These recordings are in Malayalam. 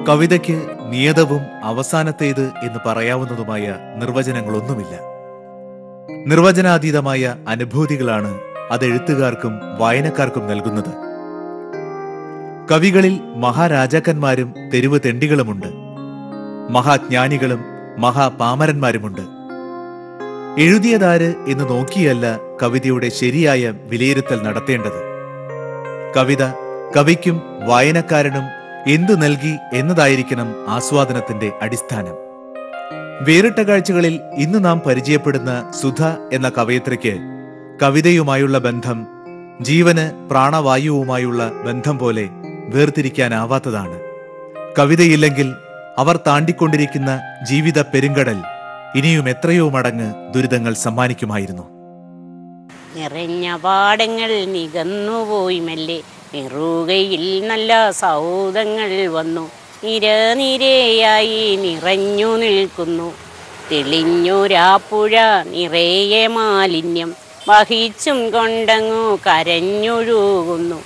കവിതയ്ക്ക് നിയതവും അവസാനത്തേത് എന്ന് പറയാവുന്നതുമായ നിർവചനങ്ങളൊന്നുമില്ല. നിർവചനാതീതമായ അനുഭൂതികളാണ് അത് എഴുത്തുകാർക്കും വായനക്കാർക്കും നൽകുന്നത്. കവികളിൽ മഹാരാജാക്കന്മാരും തെരുവ് തെണ്ടികളുമുണ്ട്, മഹാജ്ഞാനികളും മഹാപാമരന്മാരുമുണ്ട്. എഴുതിയതാര് എന്ന് നോക്കിയല്ല കവിതയുടെ ശരിയായ വിലയിരുത്തൽ നടത്തേണ്ടത്. കവിത കവിക്കും വായനക്കാരനും എന്തു നൽകി എന്നതായിരിക്കണം ആസ്വാദനത്തിന്റെ അടിസ്ഥാനം. വേറിട്ട കാഴ്ചകളിൽ ഇന്ന് നാം പരിചയപ്പെടുന്ന സുധ എന്ന കവയിത്രിക്ക് കവിതയുമായുള്ള ബന്ധം ജീവന് പ്രാണവായുവുമായുള്ള ബന്ധം പോലെ വേർതിരിക്കാനാവാത്തതാണ്. കവിതയില്ലെങ്കിൽ അവർ താണ്ടിക്കൊണ്ടിരിക്കുന്ന ജീവിത പെരുങ്കടൽ ഇനിയും എത്രയോ മടങ്ങ് ദുരിതങ്ങൾ സമ്മാനിക്കുമായിരുന്നു. നിറഞ്ഞ പാടങ്ങൾ നികന്നുപോയി മെല്ലെ, നിറുകയിൽ നല്ല സൗധങ്ങൾ വന്നു, നിരനിരയായി നിറഞ്ഞു നിൽക്കുന്നു. തെളിഞ്ഞൊരാപ്പുഴ നിറയെ മാലിന്യം വഹിച്ചും കൊണ്ടങ്ങു കരഞ്ഞൊഴുകുന്നു.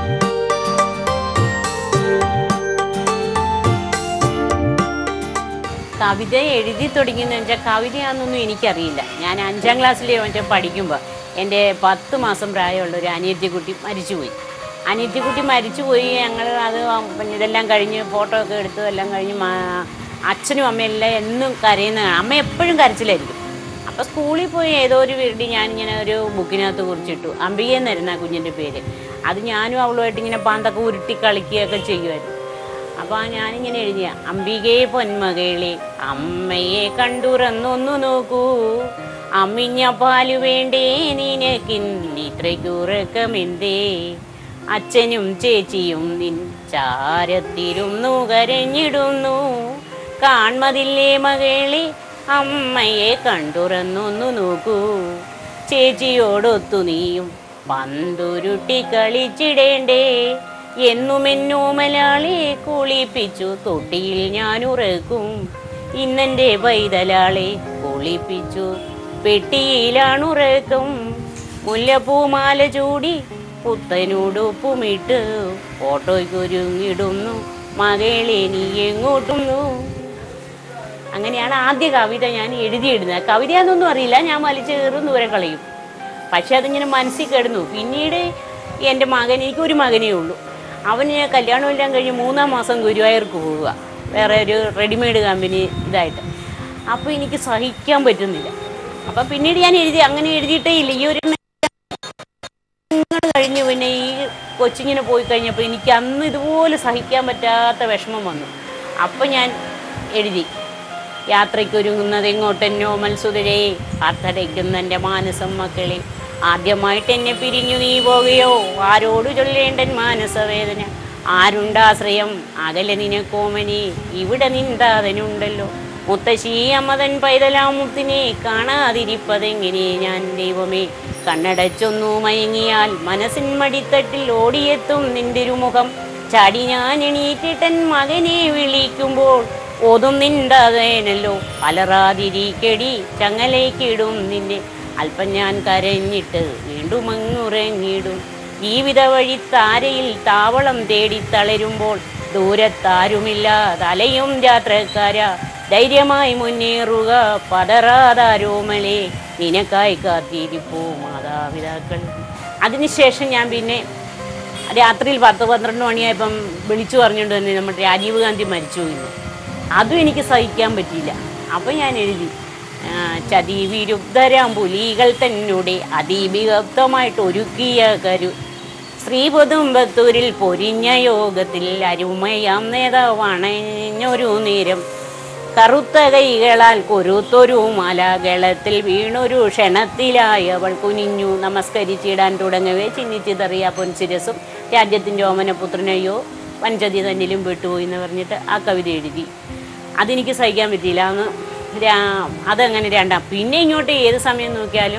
കവിത എഴുതി തുടങ്ങിയെന്ന് വെച്ചാൽ കവിതയാണെന്നൊന്നും എനിക്കറിയില്ല. ഞാൻ 5ാം ക്ലാസ്സിൽ മറ്റേ പഠിക്കുമ്പോൾ എൻ്റെ 10 മാസം പ്രായമുള്ള ഒരു അനിയത്തിക്കുട്ടി മരിച്ചുപോയി. അനിയത്തിക്കുട്ടി മരിച്ചുപോയി. ഞങ്ങൾ അത് ഇതെല്ലാം കഴിഞ്ഞ് ഫോട്ടോ ഒക്കെ എടുത്തു എല്ലാം കഴിഞ്ഞ് അച്ഛനും അമ്മയെല്ലാം എന്നും കരയുന്നതാണ്. അമ്മ എപ്പോഴും കരച്ചിലായിരിക്കും. അപ്പോൾ സ്കൂളിൽ പോയി ഏതോ ഒരു വീട്ടിൽ ഞാനിങ്ങനെ ഒരു ബുക്കിനകത്ത് കുറിച്ചിട്ടു. അംബിക എന്നായിരുന്നു ആ കുഞ്ഞിൻ്റെ പേര്. അത് ഞാനും അവളുമായിട്ട് ഇങ്ങനെ പാന്തൊക്കെ ഉരുട്ടി കളിക്കുകയൊക്കെ ചെയ്യുമായിരുന്നു. അപ്പോൾ ഞാനിങ്ങനെ എഴുതിയ, അംബികയെ പൊന്മകളെ അമ്മയെ കണ്ടുറന്നൊന്നു നോക്കൂ, അമ്മിഞ്ഞ പാല് വേണ്ടേ നിനക്കിന്നിത്രയ്ക്കുറക്കമെന്തേ, അച്ഛനും ചേച്ചിയും നിൻ ചാരത്തിരുന്നു കരഞ്ഞിടുന്നു, കാൺമതില്ലേ മകളെ അമ്മയെ കണ്ടുറന്നൊന്നു നോക്കൂ, ചേച്ചിയോടൊത്തു നീയും പന്തുരുട്ടി കളിച്ചിടേണ്ടേ, എന്നുമെന്നോമലാളെ കുളിപ്പിച്ചു തൊട്ടിയിൽ ഞാനുറക്കും, ഇന്നെൻ്റെ പൈതലാളെ കുളിപ്പിച്ചു പെട്ടിയിലാണുറക്കം, മുല്ലപ്പൂമാല ചൂടി പുത്തനോടൊപ്പുമിട്ട് ഫോട്ടോയ്ക്കൊരുങ്ങിടുന്നു മകളെ നീ എങ്ങോട്ടുന്നു. അങ്ങനെയാണ് ആദ്യ കവിത ഞാൻ എഴുതിയിടുന്നത്. കവിതയാണെന്നൊന്നും അറിയില്ല, ഞാൻ വലിച്ചേറും ദൂരം കളയും. പക്ഷെ അതിങ്ങനെ മനസ്സിൽ കിടന്നു. പിന്നീട് എൻ്റെ മകൻ, എനിക്കൊരു മകനേ ഉള്ളൂ, അവന് കല്യാണമെല്ലാം കഴിഞ്ഞ് 3-ാം മാസം ഗുരുവായൂർക്ക് പോവുക, വേറെ ഒരു റെഡിമെയ്ഡ് കമ്പനി ഇതായിട്ട്. അപ്പോൾ എനിക്ക് സഹിക്കാൻ പറ്റുന്നില്ല. അപ്പം പിന്നീട് ഞാൻ അങ്ങനെ എഴുതിയിട്ടേ ഇല്ല. ഈ ഒരു കഴിഞ്ഞ് പിന്നെ ഈ കൊച്ചിങ്ങനെ പോയി കഴിഞ്ഞപ്പോൾ എനിക്ക് അന്ന് ഇതുപോലെ സഹിക്കാൻ പറ്റാത്ത വിഷമം വന്നു. അപ്പം ഞാൻ എഴുതി, യാത്രയ്ക്കൊരുങ്ങുന്നത് എങ്ങോട്ടെന്നോ മത്സുതരേ, ആർത്തടയ്ക്കുന്ന എൻ്റെ മാനസം മക്കളെ, ആദ്യമായിട്ട് എന്നെ പിരിഞ്ഞു നീ പോകുകയോ, ആരോട് ചൊല്ലേണ്ടൻ മാനസവേദന, ആരുണ്ടാശ്രയം അകലെ നിനക്കോമനി, ഇവിടെ നിന്താതനുണ്ടല്ലോ, മുത്തശ്ശി അമ്മതൻ പൈതലാമുത്തിനെ കാണാതിരിപ്പതെങ്ങനെ ഞാൻ ദൈവമേ, കണ്ണടച്ചൊന്നു മയങ്ങിയാൽ മനസ്സിൻ മടിത്തട്ടിൽ ഓടിയെത്തും നിന്തിരുമുഖം, ചാടി ഞാൻ എണീറ്റിട്ടൻ മകനെ വിളിക്കുമ്പോൾ ഓതും നിന്താതേനല്ലോ, അലറാതിരിക്കടി ചങ്ങലേക്കിടും നിന്നെ, അല്പം ഞാൻ കരഞ്ഞിട്ട് വീണ്ടും അങ്ങുറങ്ങിടും, ജീവിത വഴി താരയിൽ താവളം തേടി തളരുമ്പോൾ ദൂരത്താരുമില്ല തലയും യാത്രക്കാര, ധൈര്യമായി മുന്നേറുക പതറാതാരോമലേ, നിനക്കായി കാത്തിരിപ്പൂ മാതാപിതാക്കൾ. അതിനുശേഷം ഞാൻ പിന്നെ രാത്രിയിൽ 10-12 മണിയായപ്പം വിളിച്ചു പറഞ്ഞുകൊണ്ട് തന്നെ നമ്മുടെ രാജീവ് ഗാന്ധി മരിച്ചു പോയിരുന്നു. അതും എനിക്ക് സഹിക്കാൻ പറ്റിയില്ല. അപ്പം ഞാൻ എഴുതി, ചതിവിരുദ്ധരാം പുലികൾ തന്നോടെ അതിവിഗപ്തമായിട്ട് ഒരുക്കിയ കരു, ശ്രീപൊതുമ്പത്തൂരിൽ പൊരിഞ്ഞ യോഗത്തിൽ അരുമയാം നേതാവാണഞ്ഞൊരു നേരം, കറുത്ത കൈകളാൽ കൊരുത്തൊരു മലകളത്തിൽ വീണൊരു ക്ഷണത്തിലായവൾ കുനിഞ്ഞു നമസ്കരിച്ചിടാൻ തുടങ്ങവേ, ചിന്നിച്ചിതറിയ പൊൻസിരസും രാജ്യത്തിൻ്റെ ഓമനപുത്രനെയോ പഞ്ചതി തന്നിലും പെട്ടുപോയി എന്ന് പറഞ്ഞിട്ട് ആ കവിത എഴുതി. അതെനിക്ക് സഹിക്കാൻ പറ്റിയില്ല. അന്ന് അതങ്ങനെ രണ്ടാം. പിന്നെ ഇങ്ങോട്ട് ഏത് സമയം നോക്കിയാലും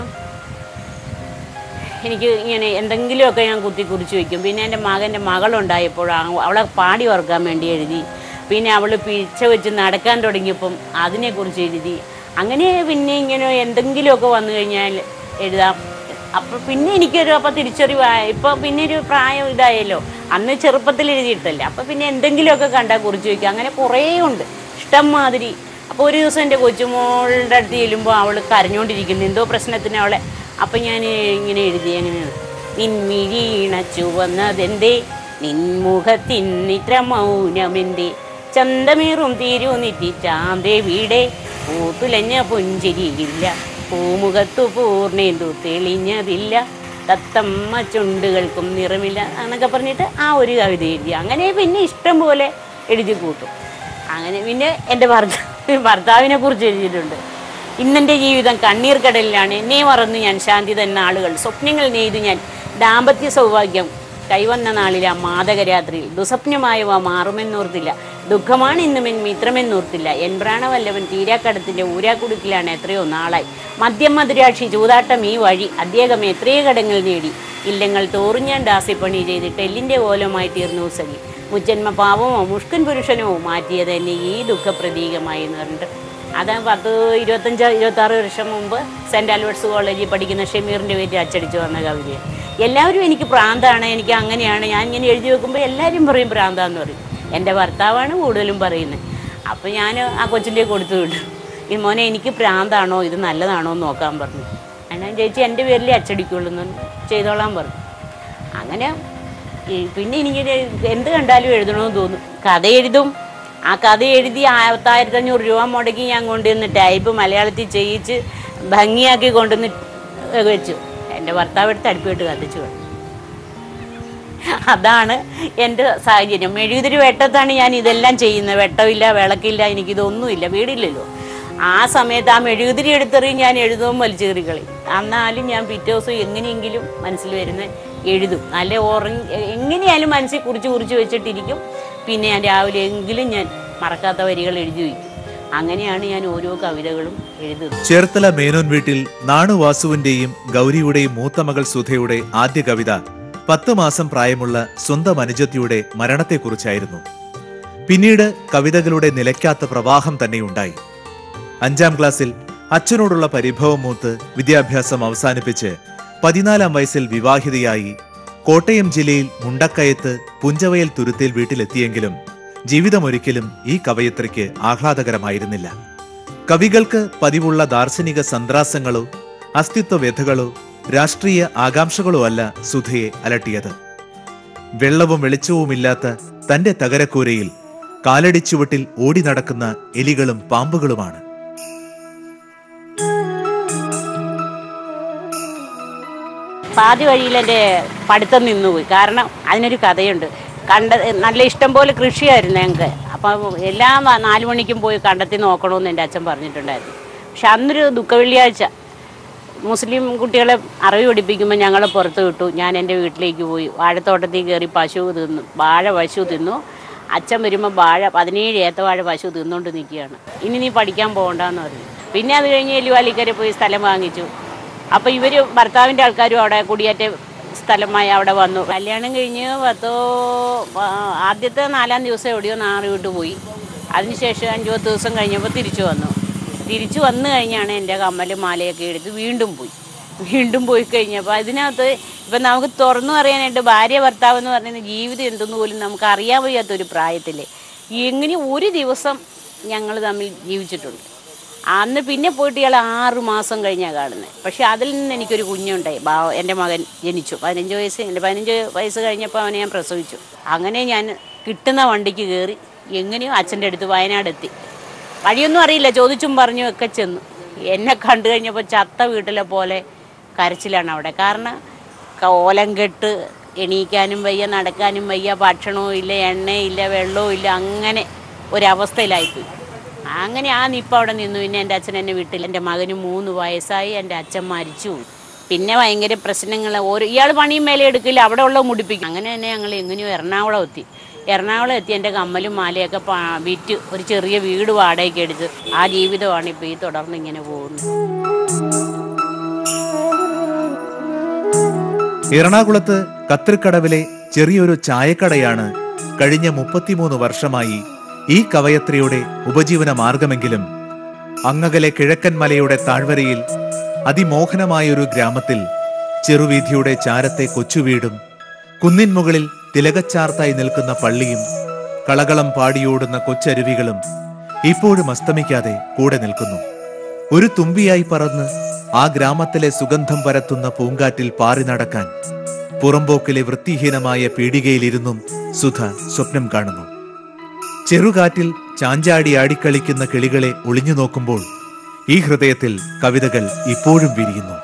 എനിക്ക് ഇങ്ങനെ എന്തെങ്കിലുമൊക്കെ ഞാൻ കുറിച്ച് വയ്ക്കും. പിന്നെ എൻ്റെ മകളുണ്ടായപ്പോൾ അവളെ പാടി ഓർക്കാൻ വേണ്ടി എഴുതി. പിന്നെ അവൾ പിച്ച വെച്ച് നടക്കാൻ തുടങ്ങിയപ്പം അതിനെക്കുറിച്ച് എഴുതി. അങ്ങനെ പിന്നെ ഇങ്ങനെ എന്തെങ്കിലുമൊക്കെ വന്നു കഴിഞ്ഞാൽ എഴുതാം. അപ്പോൾ പിന്നെ എനിക്കൊരു അപ്പോൾ തിരിച്ചറിവായ, ഇപ്പോൾ പിന്നെ ഒരു പ്രായം ഇതായല്ലോ, അന്ന് ചെറുപ്പത്തിൽ എഴുതിയിട്ടല്ലേ, അപ്പോൾ പിന്നെ എന്തെങ്കിലുമൊക്കെ കണ്ടാൽ കുറിച്ച് വയ്ക്കുക. അങ്ങനെ കുറേ ഉണ്ട്, ഇഷ്ടം മാതിരി. അപ്പോൾ ഒരു ദിവസം എൻ്റെ കൊച്ചുമോളുടെ അടുത്ത് ചെല്ലുമ്പോൾ അവൾ കരഞ്ഞുകൊണ്ടിരിക്കുന്നു, എന്തോ പ്രശ്നത്തിന് അവളെ. അപ്പം ഞാൻ ഇങ്ങനെ എഴുതി, എങ്ങനെയാണ്, നിൻമിഴീണ ചുവന്നതെന്തേ, നിൻമുഖത്തിന്നിത്ര മൗനമെന്തേ, ചന്തമേറും തിരുനിറ്റി ചാന്തേവിടെ, പൂത്തുലഞ്ഞ പുഞ്ചിരിയില്ല, പൂമുഖത്തു പൂർണ്ണേന്തു തെളിഞ്ഞതില്ല, തത്തമ്മ ചുണ്ടുകൾക്കും നിറമില്ല എന്നൊക്കെ പറഞ്ഞിട്ട് ആ ഒരു കവിത എഴുതി. അങ്ങനെ പിന്നെ ഇഷ്ടം പോലെ എഴുതി കൂട്ടും. അങ്ങനെ പിന്നെ എൻ്റെ ഭർത്താവിനെ കുറിച്ച് എഴുതിയിട്ടുണ്ട്. ഇന്നെൻ്റെ ജീവിതം കണ്ണീർ കടലിലാണ്, എന്നെ മറന്നു ഞാൻ ശാന്തി തന്ന ആളുകൾ, സ്വപ്നങ്ങൾ നെയ്തു ഞാൻ ദാമ്പത്യ സൗഭാഗ്യം, കൈവന്ന നാളിലെ ആ മാദകരാത്രിയിൽ ദുസ്വപ്നമായവ മാറുമെന്നോർത്തില്ല, ദുഃഖമാണ് ഇന്നും എൻ മിത്രമെന്നോർത്തില്ല, എൻ പ്രാണവല്ലവൻ തീരാക്കടത്തിൻ്റെ ഊരാക്കുടുക്കിലാണ് എത്രയോ നാളായി, മദ്യം മധുരാക്ഷി ചൂതാട്ടം ഈ വഴി, അദ്ദേഹം എത്രയോ കടങ്ങൾ നേടി, ഇല്ലങ്ങൾ തോറും ഞാൻ ദാസിപ്പണി ചെയ്തിട്ട് എല്ലിൻ്റെ കോലമായി തീർന്നു സഖി, മുജ്ജന്മ പാവമോ മുഷ്കൻ പുരുഷനോ മാറ്റിയത് എന്നെ ഈ ദുഃഖപ്രതീകമായി എന്ന് പറഞ്ഞിട്ട്. അത് 25-26 വർഷം മുമ്പ് സെൻറ്റ് ആൽബർട്ട്സ് കോളേജിൽ പഠിക്കുന്ന ഷമീറിൻ്റെ പേരിൽ അച്ചടിച്ചു വന്ന കവിതയാണ്. എല്ലാവരും എനിക്ക് പ്രാന്താണ്, എനിക്ക് അങ്ങനെയാണ്, ഞാൻ ഇങ്ങനെ എഴുതി വെക്കുമ്പോൾ എല്ലാവരും പറയും പ്രാന്താന്ന് പറയും. എൻ്റെ ഭർത്താവാണ് കൂടുതലും പറയുന്നത്. അപ്പോൾ ഞാൻ ആ കൊച്ചിൻ്റെ കൊടുത്തു വിട്ടു, ഈ മോനെ എനിക്ക് പ്രാന്താണോ ഇത് നല്ലതാണോ എന്ന് നോക്കാൻ പറഞ്ഞു. എന്നാൽ ചേച്ചി എൻ്റെ പേരിൽ അച്ചടിക്കുള്ളൂ എന്ന് ചെയ്തോളാൻ പറഞ്ഞു. അങ്ങനെ പിന്നെ എനിക്ക് എന്ത് കണ്ടാലും എഴുതണമെന്ന് തോന്നും. കഥ എഴുതും. ആ കഥ എഴുതി 1500 രൂപ മുടക്കി ഞാൻ കൊണ്ടുവന്ന് ടൈപ്പ് മലയാളത്തിൽ ചെയ്യിച്ച് ഭംഗിയാക്കി കൊണ്ടുവന്ന് വെച്ചു. എൻ്റെ ഭർത്താവ് എടുത്ത് അടുപ്പിട്ട് കത്തിച്ചു കളഞ്ഞു. അതാണ് എൻ്റെ സാഹചര്യം. മെഴുകുതിരി വെട്ടത്താണ് ഞാൻ ഇതെല്ലാം ചെയ്യുന്നത്. വെട്ടമില്ല, വിളക്കില്ല, എനിക്കിതൊന്നുമില്ല, വീടില്ലല്ലോ. ആ സമയത്ത് ആ മെഴുകുതിരി എടുത്തെറിയും, ഞാൻ എഴുതും വലിച്ചു കീറിക്കളി. എന്നാലും ഞാൻ പിറ്റേ ദിവസം എങ്ങനെയെങ്കിലും മനസ്സിൽ വരുന്ന എഴുതും. നല്ല എങ്ങനെയായാലും മനസ്സിൽ കുറിച്ച് വെച്ചിട്ടിരിക്കും. പിന്നെ ഞാൻ രാവിലെ എങ്കിലും ഞാൻ മറക്കാത്ത വരികൾ എഴുതി വയ്ക്കും. അങ്ങനെയാണ് ഞാൻ ഓരോ കവിതകളും എഴുതുന്നത്. ചേർത്തല മേനോൻ വീട്ടിൽ നാണുവാസുവിന്റെയും ഗൗരിയുടെയും മൂത്ത മകൾ സുധയുടെ ആദ്യ കവിത 10 മാസം പ്രായമുള്ള സ്വന്തം അനുജത്തിയുടെ മരണത്തെക്കുറിച്ചായിരുന്നു. പിന്നീട് കവിതകളുടെ നിലയ്ക്കാത്ത പ്രവാഹം തന്നെയുണ്ടായി. 5ാം ക്ലാസ്സിൽ അച്ഛനോടുള്ള പരിഭവം മൂത്ത് വിദ്യാഭ്യാസം അവസാനിപ്പിച്ച് 14ാം വയസ്സിൽ വിവാഹിതയായി കോട്ടയം ജില്ലയിൽ മുണ്ടക്കയത്ത് പുഞ്ചവയൽ തുരുത്തിൽ വീട്ടിലെത്തിയെങ്കിലും ജീവിതമൊരിക്കലും ഈ കവയത്രിക്ക് ആഹ്ലാദകരമായിരുന്നില്ല. കവികൾക്ക് പതിവുള്ള ദാർശനിക സന്ത്രാസങ്ങളോ അസ്തിത്വ വ്യഥകളോ രാഷ്ട്രീയ ആകാംക്ഷകളോ അല്ല സുധയെ അലട്ടിയത്. വെള്ളവും വെളിച്ചവുമില്ലാത്ത തന്റെ തകരക്കൂരയിൽ കാലടിച്ചുവട്ടിൽ ഓടി നടക്കുന്ന എലികളും പാമ്പുകളുമാണ്. പാതി വഴിയിൽ എൻ്റെ പഠിത്തം നിന്നുപോയി. കാരണം അതിനൊരു കഥയുണ്ട്. നല്ല ഇഷ്ടം പോലെ കൃഷിയായിരുന്നു ഞങ്ങൾക്ക്. അപ്പം എല്ലാ 4 മണിക്കും പോയി കണ്ടെത്തി നോക്കണമെന്ന് എൻ്റെ അച്ഛൻ പറഞ്ഞിട്ടുണ്ടായിരുന്നു. പക്ഷെ അന്നൊരു ദുഃഖവെള്ളിയാഴ്ച മുസ്ലിം കുട്ടികളെ അറിവ് പഠിപ്പിക്കുമ്പോൾ ഞങ്ങളെ പുറത്ത് വിട്ടു. ഞാൻ എൻ്റെ വീട്ടിലേക്ക് പോയി. വാഴത്തോട്ടത്തിൽ കയറി പശു തിന്നു. അച്ഛൻ വരുമ്പോൾ 17 ഏത്തവാഴ പശു തിന്നുകൊണ്ട് നിൽക്കുകയാണ്. ഇനി നീ പഠിക്കാൻ പോകണ്ടെന്ന് പറഞ്ഞു. പിന്നെ അത് കഴിഞ്ഞ് എല്ലുവാലിക്കര പോയി സ്ഥലം വാങ്ങിച്ചു. അപ്പോൾ ഇവർ ഭർത്താവിൻ്റെ ആൾക്കാരും അവിടെ കുടിയേറ്റ സ്ഥലമായി അവിടെ വന്നു. കല്യാണം കഴിഞ്ഞ് ആദ്യത്തെ 4ാം ദിവസം എവിടെയോ നാറ് വിട്ട് പോയി. അതിനുശേഷം 5-10 ദിവസം കഴിഞ്ഞപ്പോൾ തിരിച്ചു വന്നു കഴിഞ്ഞാണ് എൻ്റെ കമ്മലും മാലയൊക്കെ എടുത്ത് വീണ്ടും പോയി കഴിഞ്ഞപ്പോൾ അതിനകത്ത് ഇപ്പം നമുക്ക് തുറന്നു പറയാനായിട്ട് ഭാര്യ ഭർത്താവ് എന്ന് പറയുന്ന ജീവിതം എന്തെന്ന് പോലും നമുക്ക് അറിയാൻ വയ്യാത്തൊരു പ്രായത്തിൽ എങ്ങനെ ഒരു ദിവസം ഞങ്ങൾ തമ്മിൽ ജീവിച്ചിട്ടുണ്ട്. അന്ന് പിന്നെ പോയിട്ട് ഇയാൾ 6 മാസം കഴിഞ്ഞാണ് കാണുന്നത്. പക്ഷെ അതിൽ നിന്ന് എനിക്കൊരു കുഞ്ഞുണ്ടായി. എൻ്റെ മകൻ ജനിച്ചു. 15 വയസ്സ് കഴിഞ്ഞപ്പോൾ അവനെ ഞാൻ പ്രസവിച്ചു. അങ്ങനെ ഞാൻ കിട്ടുന്ന വണ്ടിക്ക് കയറി എങ്ങനെയോ അച്ഛൻ്റെ അടുത്ത് വയനാടെത്തി. വഴിയൊന്നും അറിയില്ല, ചോദിച്ചും പറഞ്ഞും ഒക്കെ ചെന്നു. എന്നെ കണ്ടു കഴിഞ്ഞപ്പോൾ ചത്ത വീട്ടിലെ പോലെ കരച്ചിലാണ് അവിടെ. കാരണം ഓലം കെട്ട്, എണീക്കാനും വയ്യ, നടക്കാനും വയ്യ, ഭക്ഷണവും ഇല്ല, എണ്ണയില്ല, വെള്ളവും ഇല്ല, അങ്ങനെ ഒരവസ്ഥയിലായിപ്പോയി. അങ്ങനെ ആ നിപ്പ അവിടെ നിന്നു. പിന്നെ എൻ്റെ അച്ഛൻ എന്നെ വീട്ടിൽ. എൻ്റെ മകന് 3 വയസ്സായി. എൻ്റെ അച്ഛൻ മരിച്ചു. പിന്നെ ഭയങ്കര പ്രശ്നങ്ങൾ. ഇയാൾ പണിയും മേലെ എടുക്കില്ല, അവിടെ ഉള്ള മുടിപ്പിക്കും. അങ്ങനെ തന്നെ ഞങ്ങൾ എങ്ങനെയോ എറണാകുളം എത്തി. എൻ്റെ കമ്മലും മാലയൊക്കെ വിറ്റ് ഒരു ചെറിയ വീട് വാടകയ്ക്ക് എടുത്ത് ആ ജീവിതമാണ് ഇപ്പോൾ ഈ തുടർന്ന് ഇങ്ങനെ പോകുന്നത്. എറണാകുളത്ത് കത്രിക്കടവിലെ ചെറിയൊരു ചായക്കടയാണ് കഴിഞ്ഞ 33 വർഷമായി ഈ കവയത്രിയുടെ ഉപജീവന മാർഗമെങ്കിലും അങ്ങകലെ കിഴക്കൻ മലയുടെ താഴ്വരയിൽ അതിമോഹനമായൊരു ഗ്രാമത്തിൽ ചെറുവീഥിയുടെ ചാരത്തെ കൊച്ചുവീടും കുന്നിൻ മുകളിൽ തിലകച്ചാർത്തായി നിൽക്കുന്ന പള്ളിയും കളകളം പാടിയോടുന്ന കൊച്ചരുവികളും ഇപ്പോഴും അസ്തമിക്കാതെ കൂടെ നിൽക്കുന്നു. ഒരു തുമ്പിയായി പറന്ന് ആ ഗ്രാമത്തിലെ സുഗന്ധം പരത്തുന്ന പൂങ്കാറ്റിൽ പാറി നടക്കാൻ പുറമ്പോക്കിലെ വൃത്തിഹീനമായ പീടികയിലിരുന്നും സുധ സ്വപ്നം കാണുന്നു. ചെറുകാറ്റിൽ ചാഞ്ചാടി ആടിക്കളിക്കുന്ന കിളികളെ ഒളിഞ്ഞു നോക്കുമ്പോൾ ഈ ഹൃദയത്തിൽ കവിതകൾ ഇപ്പോഴും വിരിയുന്നു.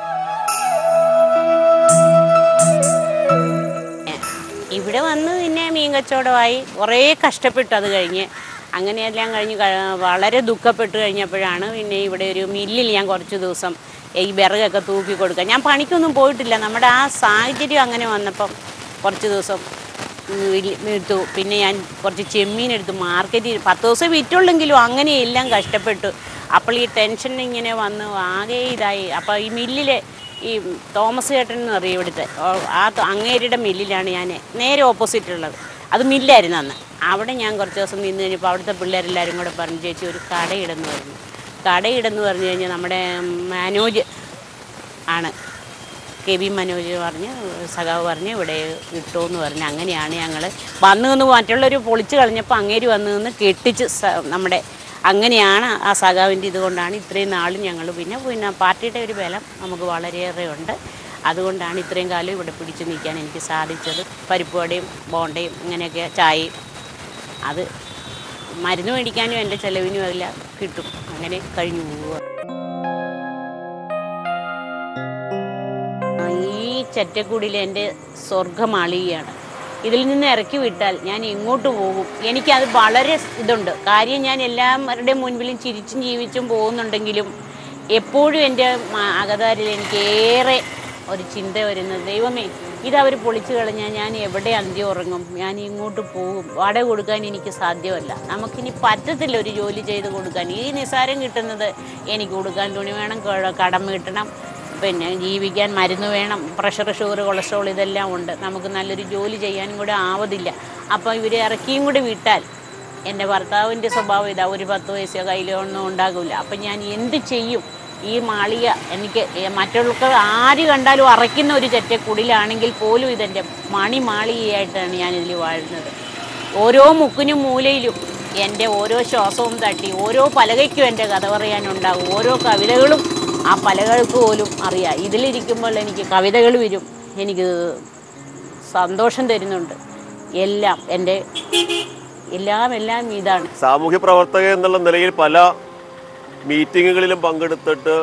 ഇവിടെ വന്ന് പിന്നെ മീൻ കച്ചവടമായി കുറേ കഷ്ടപ്പെട്ടു. അത് കഴിഞ്ഞ് അങ്ങനെയെല്ലാം കഴിഞ്ഞ് വളരെ ദുഃഖപ്പെട്ട് കഴിഞ്ഞപ്പോഴാണ് പിന്നെ ഇവിടെ ഒരു മില്ലിൽ ഞാൻ കുറച്ച് ദിവസം ഈ വിറകൊക്കെ തൂക്കി കൊടുക്കുക. ഞാൻ പണിക്കൊന്നും പോയിട്ടില്ല. നമ്മുടെ ആ സാഹചര്യം അങ്ങനെ വന്നപ്പം കുറച്ച് ദിവസം എടുത്തു. പിന്നെ ഞാൻ കുറച്ച് ചെമ്മീൻ എടുത്തു മാർക്കറ്റിൽ 10 ദിവസം വിറ്റുള്ളെങ്കിലും അങ്ങനെയെല്ലാം കഷ്ടപ്പെട്ടു. അപ്പോൾ ഈ ടെൻഷൻ ഇങ്ങനെ വന്ന് ആകെ ഇതായി. അപ്പോൾ ഈ മില്ലിലെ ഈ തോമസ് ചേട്ടൻ എന്ന് പറയും ഇവിടുത്തെ, ആ അങ്ങേരുടെ മില്ലിലാണ് ഞാൻ നേരെ ഓപ്പോസിറ്റുള്ളത്. അത് മില്ലായിരുന്നു അന്ന്. അവിടെ ഞാൻ കുറച്ച് ദിവസം നിന്ന് കഴിഞ്ഞപ്പോൾ അവിടുത്തെ പിള്ളേരെല്ലാവരും കൂടെ പറഞ്ഞു, ചേച്ചി ഒരു കടയിടെന്ന് പറഞ്ഞു. കടയിടെന്ന് പറഞ്ഞു കഴിഞ്ഞാൽ നമ്മുടെ മനോജ് ആണ്, കെ.വി. മനോജ് പറഞ്ഞ് സഖാവ് പറഞ്ഞ് ഇവിടെ ഇട്ടോന്ന് പറഞ്ഞ് അങ്ങനെയാണ് ഞങ്ങൾ വന്നു നിന്ന് മറ്റുള്ളവർ പൊളിച്ച് കളഞ്ഞപ്പോൾ അങ്ങേര് വന്നു നിന്ന് കെട്ടിച്ച് നമ്മുടെ അങ്ങനെയാണ് ആ സഖാവിൻ്റെ ഇതുകൊണ്ടാണ് ഇത്രയും നാളും ഞങ്ങൾ പിന്നെ പാർട്ടിയുടെ ഒരു ബലം നമുക്ക് വളരെയേറെ ഉണ്ട്. അതുകൊണ്ടാണ് ഇത്രയും കാലം ഇവിടെ പിടിച്ചു നിൽക്കാൻ എനിക്ക് സാധിച്ചത്. പരിപ്പുവടയും ബോണ്ടയും ഇങ്ങനെയൊക്കെ ചായയും അത് മരുന്ന് മേടിക്കാനും എൻ്റെ ചിലവിനും എല്ലാം കിട്ടും. അങ്ങനെ കഴിഞ്ഞു പോവുക. ഈ ചെറ്റക്കുടിയിൽ എൻ്റെ സ്വർഗമാളികയാണ്. ഇതിൽ നിന്ന് ഇറക്കി വിട്ടാൽ ഞാൻ എങ്ങോട്ട് പോകും? എനിക്കത് വളരെ ഇതുണ്ട്. കാര്യം ഞാൻ എല്ലാവരുടെയും മുൻപിലും ചിരിച്ചും ജീവിച്ചും പോകുന്നുണ്ടെങ്കിലും എപ്പോഴും എൻ്റെ അകതാരിൽ എനിക്കേറെ ഒരു ചിന്ത വരുന്നത്, ദൈവമേ ഇതവർ പൊളിച്ചു കളഞ്ഞാൽ ഞാൻ എവിടെ അന്ത്യം ഉറങ്ങും? ഞാൻ ഇങ്ങോട്ട് പോകും. വാടക കൊടുക്കാൻ എനിക്ക് സാധ്യമല്ല. നമുക്കിനി പറ്റത്തില്ല ഒരു ജോലി ചെയ്ത് കൊടുക്കാൻ. ഈ നിസ്സാരം കിട്ടുന്നത് എനിക്ക് കൊടുക്കാൻ തുണി വേണം, കടം കിട്ടണം, പിന്നെ ജീവിക്കാൻ മരുന്ന് വേണം, പ്രഷർ ഷുഗർ കൊളസ്ട്രോൾ ഇതെല്ലാം ഉണ്ട്. നമുക്ക് നല്ലൊരു ജോലി ചെയ്യാനും കൂടെ ആവതില്ല. അപ്പോൾ ഇവരെ ഇറക്കിയും കൂടെ വിട്ടാൽ എൻ്റെ ഭർത്താവിൻ്റെ സ്വഭാവം ഇതാ, ഒരു 10 പൈസയോ കയ്യിലോ ഒന്നും ഉണ്ടാകില്ല. അപ്പം ഞാൻ എന്ത് ചെയ്യും? ഈ മാളിക എനിക്ക് മറ്റുള്ളവർക്ക് ആര് കണ്ടാലും അറയ്ക്കുന്ന ഒരു ചെറ്റക്കുടിലാണെങ്കിൽ പോലും ഇതെൻ്റെ മണിമാളികയായിട്ടാണ് ഞാനിതിൽ വാഴുന്നത്. ഓരോ മുക്കിനും മൂലയിലും എൻ്റെ ഓരോ ശ്വാസവും തട്ടി ഓരോ പലകയ്ക്കും എൻ്റെ കഥ പറയാനുണ്ടാകും. ഓരോ കവിതകളും ആ പലകൾക്ക് പോലും അറിയാം. ഇതിലിരിക്കുമ്പോൾ എനിക്ക് കവിതകൾ വരും, എനിക്ക് സന്തോഷം തരുന്നുണ്ട്. എല്ലാം എൻ്റെ എല്ലാം ഇതാണ്. സാമൂഹ്യ പ്രവർത്തക എന്നുള്ള നിലയിൽ പല മീറ്റിങ്ങുകളിലും പങ്കെടുത്തിട്ട്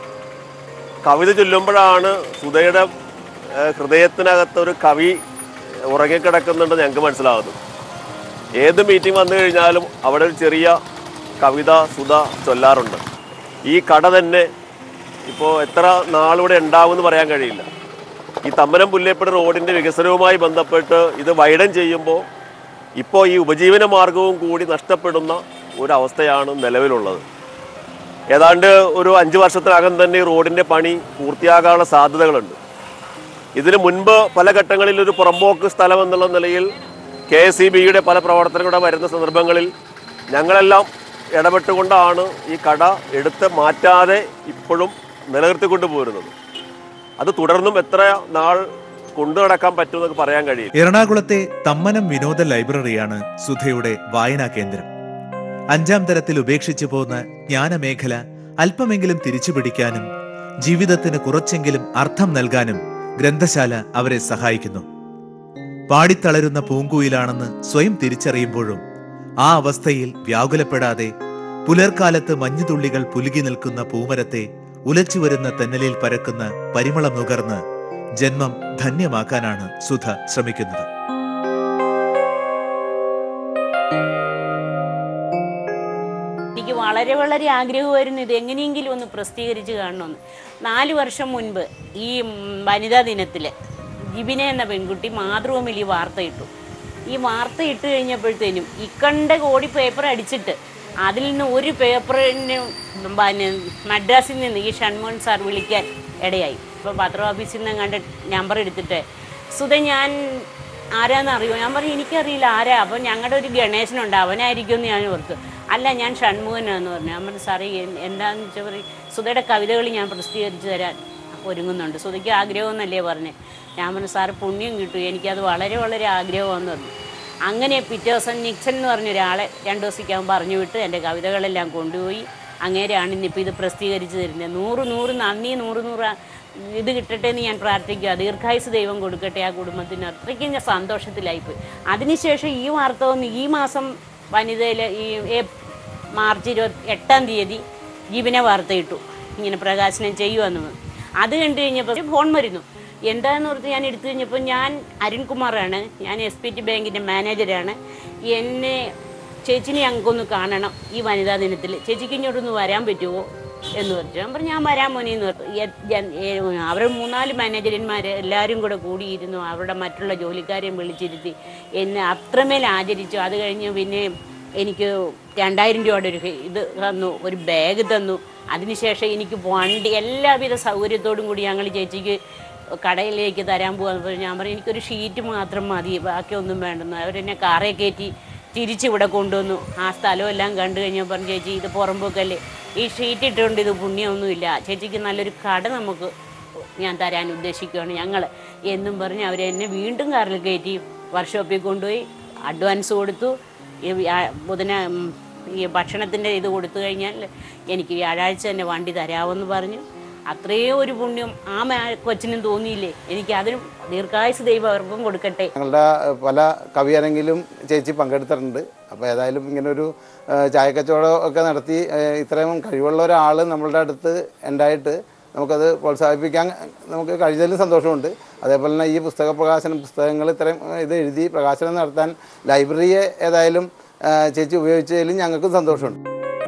കവിത ചൊല്ലുമ്പോഴാണ് സുധയുടെ ഹൃദയത്തിനകത്തൊരു കവി ഉറങ്ങിക്കിടക്കുന്നുണ്ടെന്ന് ഞങ്ങൾക്ക് മനസ്സിലാകുന്നു. ഏത് മീറ്റിംഗ് വന്നു കഴിഞ്ഞാലും അവിടെ ഒരു ചെറിയ കവിത സുധ ചൊല്ലാറുണ്ട്. ഈ കട തന്നെ ഇപ്പോൾ എത്ര നാളിവിടെ ഉണ്ടാവുമെന്ന് പറയാൻ കഴിയില്ല. ഈ തമ്മനം പുല്ലേപ്പടി റോഡിൻ്റെ വികസനവുമായി ബന്ധപ്പെട്ട് ഇത് വൈഡൻ ചെയ്യുമ്പോൾ ഇപ്പോൾ ഈ ഉപജീവന മാർഗവും കൂടി നഷ്ടപ്പെടുന്ന ഒരവസ്ഥയാണ് നിലവിലുള്ളത്. ഏതാണ്ട് ഒരു 5 വർഷത്തിനകം തന്നെ ഈ റോഡിൻ്റെ പണി പൂർത്തിയാകാനുള്ള സാധ്യതകളുണ്ട്. ഇതിനു മുൻപ് പല ഘട്ടങ്ങളിൽ ഒരു പുറമ്പോക്ക് സ്ഥലം എന്നുള്ള നിലയിൽ KSEBയുടെ പല പ്രവർത്തനങ്ങളുടെ വരുന്ന സന്ദർഭങ്ങളിൽ ഞങ്ങളെല്ലാം ഇടപെട്ടുകൊണ്ടാണ് ഈ കട എടുത്ത് മാറ്റാതെ ഇപ്പോഴും നിലനിർത്തിക്കൊണ്ട് പോരുന്നത്. അത് തുടർന്നും എത്ര നാൾ കൊണ്ടു നടക്കാൻ പറ്റുമെന്നൊക്കെ പറയാൻ കഴിയും. എറണാകുളത്തെ തമ്മനം വിനോദ ലൈബ്രറിയാണ് സുധയുടെ വായനാ കേന്ദ്രം. 5ാം തരത്തിൽ ഉപേക്ഷിച്ചു പോന്ന ജ്ഞാനമേഖല അല്പമെങ്കിലും തിരിച്ചുപിടിക്കാനും ജീവിതത്തിന് കുറച്ചെങ്കിലും അർത്ഥം നൽകാനും ഗ്രന്ഥശാല അവരെ സഹായിക്കുന്നു. പാടിത്തളരുന്ന പൂങ്കുയിലാണെന്ന് സ്വയം തിരിച്ചറിയുമ്പോഴും ആ അവസ്ഥയിൽ വ്യാകുലപ്പെടാതെ പുലർക്കാലത്ത് മഞ്ഞുതുള്ളികൾ പുലുകി നിൽക്കുന്ന പൂമരത്തെ ഉലച്ചുവരുന്ന തെന്നലിൽ പരക്കുന്ന പരിമളം നുകർന്ന് ജന്മം ധന്യമാക്കാനാണ് സുധ ശ്രമിക്കുന്നത്. എനിക്ക് വളരെ ആഗ്രഹമായിരുന്നു ഇത് എങ്ങനെയെങ്കിലും ഒന്ന് പ്രസിദ്ധീകരിച്ച് കാണണമെന്ന്. 4 വർഷം മുൻപ് ഈ വനിതാ ദിനത്തിൽ ജിബിന എന്ന പെൺകുട്ടി മാതൃഭൂമിയിൽ ഈ വാർത്ത ഇട്ടു. ഈ വാർത്ത ഇട്ട് കഴിഞ്ഞപ്പോഴത്തേനും ഇക്കണ്ട കോടി പേപ്പർ അടിച്ചിട്ട് അതിൽ നിന്ന് ഒരു പേപ്പറിന് മദ്രാസിൽ നിന്ന് ഈ ഷൺമോഹൻ സാർ വിളിക്കാൻ ഇടയായി. ഇപ്പോൾ പത്ര ഓഫീസിൽ നിന്ന് കണ്ട് നമ്പർ എടുത്തിട്ട്, സുധ ഞാൻ ആരാന്നറിയോ? ഞാൻ പറഞ്ഞു എനിക്കറിയില്ല ആരാ. അപ്പോൾ ഞങ്ങളുടെ ഒരു ഗണേശനുണ്ട്, അവനായിരിക്കുമെന്ന് ഞാൻ ഓർത്തു. അല്ല ഞാൻ ഷൺമുഖനാന്ന് പറഞ്ഞു. ഞാൻ പറഞ്ഞു സാറേ എന്താണെന്ന് വെച്ചാൽ പറയും, സുധയുടെ കവിതകൾ ഞാൻ പ്രസിദ്ധീകരിച്ച് തരാൻ ഒരുങ്ങുന്നുണ്ട്. സുധയ്ക്ക് ആഗ്രഹമെന്നല്ലേ പറഞ്ഞത്. ഞാൻ പറഞ്ഞു സാറ് പുണ്യം കിട്ടും, എനിക്കത് വളരെ വളരെ ആഗ്രഹമെന്ന് പറഞ്ഞു. അങ്ങനെ പിറ്റേ ദിവസം നിക്സൺ എന്ന് പറഞ്ഞൊരാളെ 2 ദിവസത്തേക്ക് പറഞ്ഞു വിട്ട് എൻ്റെ കവിതകളെല്ലാം കൊണ്ടുപോയി. അങ്ങേരെയാണ് ഇന്നിപ്പോൾ ഇത് പ്രസിദ്ധീകരിച്ച് തരുന്നത്. 100 നന്ദി, 100 ഇത് കിട്ടട്ടെ എന്ന് ഞാൻ പ്രാർത്ഥിക്കുക. ദീർഘായുസ് ദൈവം കൊടുക്കട്ടെ ആ കുടുംബത്തിന്. അത്രയ്ക്കും ഞാൻ സന്തോഷത്തിലായിപ്പോയി. അതിനുശേഷം ഈ വാർത്ത വന്ന് ഈ മാസം വനിതയിൽ ഈ മാർച്ച് 28-ാം തീയതി ജീവനെ വാർത്തയിട്ടു ഇങ്ങനെ പ്രകാശനം ചെയ്യുമെന്ന്. അത് കണ്ടു കഴിഞ്ഞപ്പോൾ ഫോൺ വരുന്നു. എന്താണെന്ന് ഓർത്ത് ഞാൻ എടുത്തു കഴിഞ്ഞപ്പോൾ ഞാൻ അരുൺകുമാറാണ്, ഞാൻ SPT ബാങ്കിൻ്റെ മാനേജരാണ്. എന്നെ ചേച്ചിനെ ഞങ്ങൾക്കൊന്ന് കാണണം ഈ വനിതാ ദിനത്തിൽ, ചേച്ചിക്ക് ഇങ്ങോട്ടൊന്ന് വരാൻ പറ്റുമോ എന്ന് പറഞ്ഞു. ഞാൻ പറഞ്ഞു ഞാൻ വരാൻ മോനെന്ന് പറഞ്ഞു. അവർ 3-4 മാനേജർമാർ എല്ലാവരും കൂടെ കൂടിയിരുന്നു. അവരുടെ മറ്റുള്ള ജോലിക്കാരെയും വിളിച്ചിരുത്തി എന്നെ അത്രമേൽ ആദരിച്ചു. അത് കഴിഞ്ഞ് പിന്നെ എനിക്ക് 2000 രൂപയുടെ ഒരു ഇത് തന്നു, ഒരു ബാഗ് തന്നു. അതിനുശേഷം എനിക്ക് വണ്ടി എല്ലാവിധ സൗകര്യത്തോടും കൂടി ഞങ്ങൾ ചേച്ചിക്ക് കടയിലേക്ക് തരാൻ പോകാൻ. ഞാൻ പറഞ്ഞു എനിക്കൊരു ഷീറ്റ് മാത്രം മതി, ബാക്കിയൊന്നും വേണ്ടെന്ന്. അവരെന്നെ കാറേ കയറ്റി തിരിച്ചിവിടെ കൊണ്ടുവന്നു. ആ സ്ഥലമെല്ലാം കണ്ടു കഴിഞ്ഞപ്പോൾ പറഞ്ഞു ചേച്ചി ഇത് പുറമ്പോക്കല്ലേ, ഈ ഷീറ്റ് ഇട്ടുകൊണ്ട് ഇത് പുണ്യമൊന്നുമില്ല, ചേച്ചിക്ക് നല്ലൊരു കട നമുക്ക് ഞാൻ തരാൻ ഉദ്ദേശിക്കുകയാണ് ഞങ്ങൾ എന്നും പറഞ്ഞ് അവരെന്നെ വീണ്ടും കാറിൽ കയറ്റി വർക്ക്ഷോപ്പിൽ കൊണ്ടുപോയി അഡ്വാൻസ് കൊടുത്തു. ഈ ഭക്ഷണത്തിൻ്റെ ഇത് കൊടുത്തു കഴിഞ്ഞാൽ എനിക്ക് വ്യാഴാഴ്ച തന്നെ വണ്ടി തരാമെന്ന് പറഞ്ഞു. അത്രയും ഒരു പുണ്യം ആ കൊച്ചിനും തോന്നിയില്ലേ. എനിക്ക് അതിനും ദീർഘായുസ് ദൈവം അവർക്കും കൊടുക്കട്ടെ. ഞങ്ങളുടെ പല കവിയരങ്ങിലും ചേച്ചി പങ്കെടുത്തിട്ടുണ്ട്. അപ്പോൾ ഏതായാലും ഇങ്ങനൊരു ചായക്കച്ചവടം ഒക്കെ നടത്തി ഇത്രയും കഴിവുള്ള ഒരാൾ നമ്മളുടെ അടുത്ത് ഉണ്ടായിട്ട് നമുക്കത് പ്രോത്സാഹിപ്പിക്കാൻ നമുക്ക് കഴിഞ്ഞതിലും സന്തോഷമുണ്ട്. അതേപോലെ തന്നെ ഈ പുസ്തകങ്ങൾ ഇത്രയും ഇത് എഴുതി പ്രകാശനം നടത്താൻ ലൈബ്രറിയെ ഏതായാലും ചേച്ചി ഉപയോഗിച്ചതിലും ഞങ്ങൾക്കും സന്തോഷമുണ്ട്.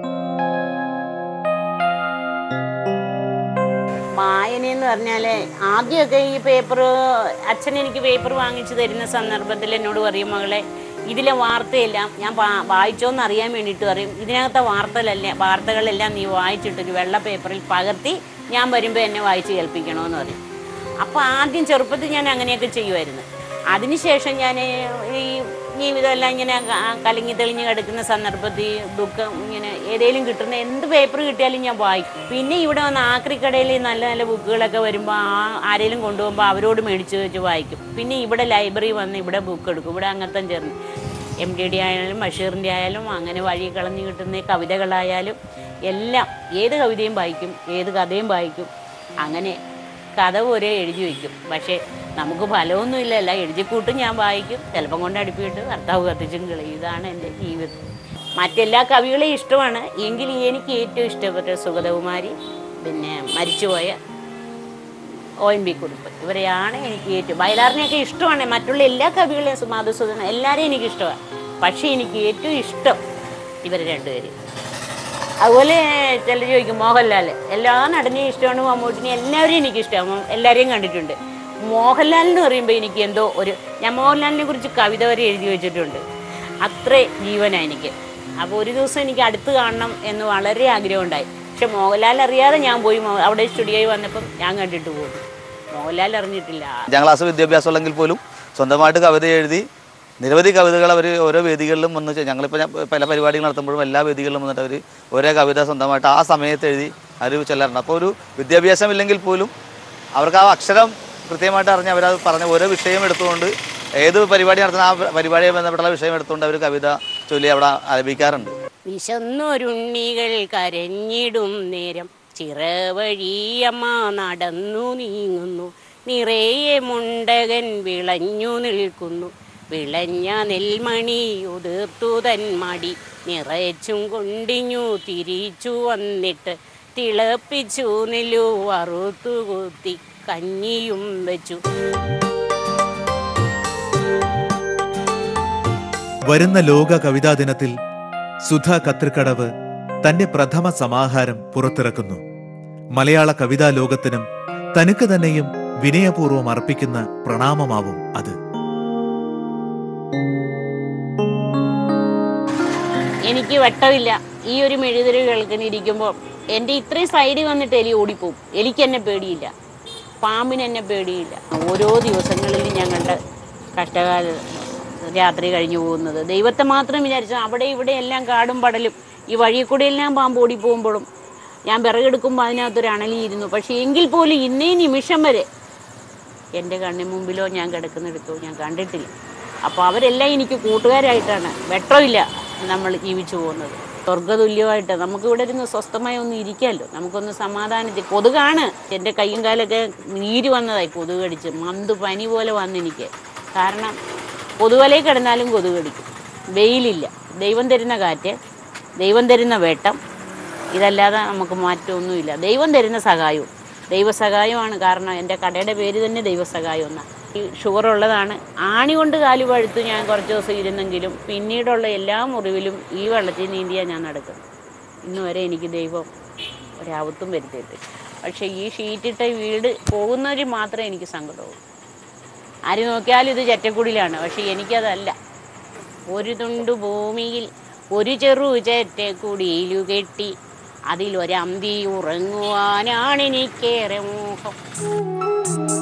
വായനയെന്ന് പറഞ്ഞാൽ ആദ്യമൊക്കെ ഈ പേപ്പർ അച്ഛൻ എനിക്ക് പേപ്പർ വാങ്ങിച്ചു തരുന്ന സന്ദർഭത്തിൽ എന്നോട് പറയും മകളെ ഇതിലെ വാർത്തയെല്ലാം ഞാൻ വായിച്ചോന്ന് അറിയാൻ വേണ്ടിയിട്ട് പറയും, ഇതിനകത്തെ വാർത്തകളെല്ലാം നീ വായിച്ചിട്ടൊരു വെള്ള പേപ്പറിൽ പകർത്തി ഞാൻ വരുമ്പോൾ എന്നെ വായിച്ച് കേൾപ്പിക്കണമെന്ന് പറയും. അപ്പോൾ ആദ്യം ചെറുപ്പത്തിൽ ഞാൻ അങ്ങനെയൊക്കെ ചെയ്യുമായിരുന്നു. അതിനുശേഷം ഞാൻ ഈ ജീവിതമെല്ലാം ഇങ്ങനെ കലങ്ങി തെളിഞ്ഞ് കിടക്കുന്ന സന്ദർഭത്തിൽ ബുക്ക് ഇങ്ങനെ ഏതെങ്കിലും കിട്ടുന്ന എന്ത് പേപ്പർ കിട്ടിയാലും ഞാൻ വായിക്കും. പിന്നെ ഇവിടെ വന്ന് ആക്രിക്കടയിൽ നല്ല നല്ല ബുക്കുകളൊക്കെ വരുമ്പോൾ ആരെങ്കിലും കൊണ്ടുപോകുമ്പോൾ അവരോട് മേടിച്ച് വെച്ച് വായിക്കും. പിന്നെ ഇവിടെ ലൈബ്രറി വന്ന് ഇവിടെ ബുക്ക് എടുക്കും. ഇവിടെ അങ്ങനത്തെ ചേർന്ന് MDD ആയാലും ബഷീറിൻ്റെ ആയാലും അങ്ങനെ വഴി കളഞ്ഞ് കിട്ടുന്ന കവിതകളായാലും എല്ലാം ഏത് കവിതയും വായിക്കും, ഏത് കഥയും വായിക്കും. അങ്ങനെ കഥ ഒരേ എഴുതി വയ്ക്കും. പക്ഷേ നമുക്ക് ഫലമൊന്നുമില്ല, എഴുതിക്കൂട്ടും ഞാൻ വായിക്കും, ചിലപ്പം കൊണ്ട് അടുപ്പിയിട്ട് ഭർത്താവ് കത്തിച്ചും കളയും. ഇതാണ് എൻ്റെ ജീവിതം. മറ്റെല്ലാ കവികളെയും ഇഷ്ടമാണ്, എങ്കിലും എനിക്ക് ഏറ്റവും ഇഷ്ടപ്പെട്ട സുഗതകുമാരി, പിന്നെ മരിച്ചുപോയ ONV കുറുപ്പ്, ഇവരെയാണ് എനിക്ക് ഏറ്റവും. വയലാറിനെയൊക്കെ ഇഷ്ടമാണ്, മറ്റുള്ള എല്ലാ കവികളെയും മധുസൂദനൻ എല്ലാവരെയും എനിക്കിഷ്ടമാണ്. പക്ഷേ എനിക്ക് ഏറ്റവും ഇഷ്ടം ഇവർ രണ്ടുപേരും. അതുപോലെ ചിലർ ചോദിക്കും മോഹൻലാൽ, എല്ലാ നടനെയും ഇഷ്ടമാണ്, മമ്മൂട്ടിനെ എല്ലാവരെയും എനിക്കിഷ്ടമാണ്, എല്ലാവരെയും കണ്ടിട്ടുണ്ട്. മോഹൻലാൽ എന്ന് പറയുമ്പോൾ എനിക്ക് എന്തോ ഞാൻ മോഹൻലാലിനെ കുറിച്ച് കവിത വരെ എഴുതി വെച്ചിട്ടുണ്ട്. അത്ര ജീവനാണ് എനിക്ക്. അപ്പോൾ ഒരു ദിവസം എനിക്ക് അടുത്ത് കാണണം എന്ന് വളരെ ആഗ്രഹമുണ്ടായി. പക്ഷെ മോഹൻലാൽ അറിയാതെ ഞാൻ പോയി അവിടെ സ്റ്റുഡിയോയിൽ വന്നപ്പം ഞാൻ കണ്ടിട്ട് പോകും. മോഹൻലാൽ അറിഞ്ഞിട്ടില്ല. 5ാം ക്ലാസ് വിദ്യാഭ്യാസം ഉള്ളെങ്കിൽ പോലും സ്വന്തമായിട്ട് കവിത എഴുതി നിരവധി കവിതകൾ അവർ ഓരോ വേദികളിലും വന്ന് ഞങ്ങളിപ്പോൾ പല പരിപാടികൾ നടത്തുമ്പോഴും എല്ലാ വേദികളിലും വന്നിട്ട് അവർ ഓരോ കവിത സ്വന്തമായിട്ട് ആ സമയത്ത് എഴുതി അവർ ചെല്ലാറുണ്ട്. അപ്പോൾ ഒരു വിദ്യാഭ്യാസം ഇല്ലെങ്കിൽ പോലും അവർക്ക് ആ അക്ഷരം കൃത്യമായിട്ട് അറിഞ്ഞ് അവരത് പറഞ്ഞ ഓരോ വിഷയം എടുത്തുകൊണ്ട് ഏത് പരിപാടി നടത്തുന്ന ആ പരിപാടിയെ ബന്ധപ്പെട്ടുള്ള വിഷയം എടുത്തുകൊണ്ട് അവർ കവിത ചൊല്ലി അവിടെ ആലപിക്കാറുണ്ട്. വിശന്നൊരുണ്ണികൾ കരഞ്ഞിടും നേരം ചിറവഴിയമ്മ നടന്നു നീങ്ങുന്നു, നിറയെ മുണ്ടകൻ വിളഞ്ഞു നിൽക്കുന്നു, വിളഞ്ഞ നെൽമണി ഉതിർത്തു തന്മടി നിറച്ചും കൊണ്ടിഞ്ഞു തിരിച്ചു വന്നിട്ട് തിളപ്പിച്ചു നെല്ലു വറുത്തു കുത്തി കഞ്ഞിയും വെച്ചു. വരുന്ന ലോക കവിതാ ദിനത്തിൽ സുധ കത്രിക്കടവ് തന്റെ പ്രഥമ സമാഹാരം പുറത്തിറക്കുന്നു. മലയാള കവിതാ ലോകത്തിനും തനിക്ക് തന്നെയും വിനയപൂർവ്വം അർപ്പിക്കുന്ന പ്രണാമമാവും അത്. എനിക്ക് വട്ടമില്ല. ഈ ഒരു മെഴുകുതിരി കേൾക്കുന്നിരിക്കുമ്പോൾ എൻ്റെ ഇത്രയും സൈഡിൽ വന്നിട്ട് എലി ഓടിപ്പോവും. എലിക്കെന്നെ പേടിയില്ല, പാമ്പിനെന്നെ പേടിയില്ല. ഓരോ ദിവസങ്ങളിലും ഞങ്ങളുടെ കഷ്ടകാല രാത്രി കഴിഞ്ഞു പോകുന്നത് ദൈവത്തെ മാത്രം വിചാരിച്ചു. അവിടെ ഇവിടെ എല്ലാം കാടും പടലും ഈ വഴി കൂടെ എല്ലാം പാമ്പ് ഓടിപ്പോകുമ്പോഴും ഞാൻ വിറകെടുക്കുമ്പോൾ അതിനകത്തൊരു അണലിയിരുന്നു. പക്ഷേ എങ്കിൽ പോലും ഇന്നേ നിമിഷം വരെ എൻ്റെ കണ്ണിന് മുമ്പിലോ ഞാൻ കിടക്കുന്നിടത്തോ ഞാൻ കണ്ടിട്ടില്ല. അപ്പോൾ അവരെല്ലാം എനിക്ക് കൂട്ടുകാരായിട്ടാണ്. വെട്ടമില്ല നമ്മൾ ജീവിച്ചു പോകുന്നത്. സ്വർഗ്ഗതുല്യമായിട്ട് നമുക്കിവിടെ ഇരുന്ന് സ്വസ്ഥമായി ഒന്ന് ഇരിക്കാമല്ലോ, നമുക്കൊന്ന് സമാധാനത്തിൽ. കൊതുകാണ്, എൻ്റെ കയ്യും കാലൊക്കെ നീര് വന്നതായി കൊതുക് കടിച്ച്, മന്ത് പനി പോലെ വന്നെനിക്ക്. കാരണം കൊതുവലയിൽ കിടന്നാലും കൊതുക് കടിക്കും. വെയിലില്ല, ദൈവം തരുന്ന കാറ്റ്, ദൈവം തരുന്ന വെട്ടം, ഇതല്ലാതെ നമുക്ക് മാറ്റമൊന്നുമില്ല. ദൈവം തരുന്ന സഹായവും, ദൈവസഹായമാണ്. കാരണം എൻ്റെ കടയുടെ പേര് തന്നെ ദൈവസഹായം എന്നാണ്. ഈ ഷുഗർ ഉള്ളതാണ്. ആണി കൊണ്ട് കാല് പഴുത്ത് ഞാൻ കുറച്ച് ദിവസം ഇരുന്നെങ്കിലും പിന്നീടുള്ള എല്ലാ മുറിവിലും ഈ വെള്ളത്തിൽ നീന്തിയാണ് ഞാൻ നടക്കുന്നത്. ഇന്ന് വരെ എനിക്ക് ദൈവം ഒരാപത്തും വരുത്തിയിട്ട്. പക്ഷേ ഈ ഷീറ്റിട്ട വീട് പോകുന്നവർ മാത്രമേ എനിക്ക് സങ്കടമുള്ളൂ. ആര് നോക്കിയാലും ഇത് ചെറ്റക്കുടിലാണ്, പക്ഷേ എനിക്കതല്ല. ഒരു തുണ്ടു ഭൂമിയിൽ ഒരു ചെറു ചെറ്റക്കുടിയിലു കെട്ടി അതിലൊരന്തി ഉറങ്ങുവാനാണെനിക്കേറെ മോഹം.